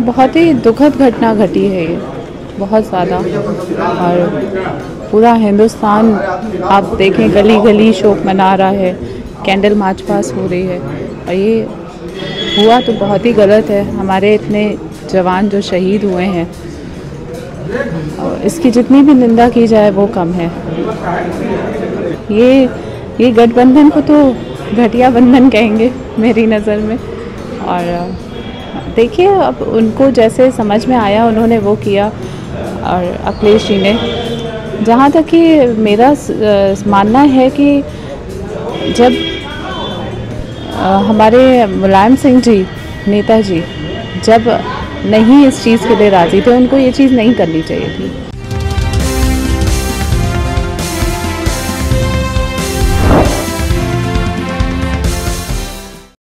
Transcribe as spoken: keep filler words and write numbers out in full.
बहुत ही दुखद घटना घटी है ये, बहुत ज़्यादा। और पूरा हिंदुस्तान आप देखें गली गली शोक मना रहा है, कैंडल मार्च पास हो रही है। और ये हुआ तो बहुत ही गलत है। हमारे इतने जवान जो शहीद हुए हैं, और इसकी जितनी भी निंदा की जाए वो कम है। ये ये गठबंधन को तो घटिया बंधन कहेंगे मेरी नज़र में। और देखिए अब उनको जैसे समझ में आया उन्होंने वो किया। और अखिलेश जी ने, जहाँ तक कि मेरा मानना है कि जब हमारे मुलायम सिंह जी नेताजी जब नहीं इस चीज़ के लिए राज़ी थे, उनको ये चीज़ नहीं करनी चाहिए थी।